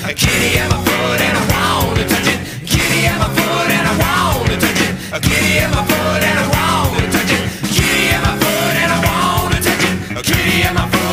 A kitty at my foot and I want to touch it. Kitty at my foot and I want to touch it. A kitty at my foot and I want to touch it. Kitty at my foot and I want to touch it. A kitty at my foot.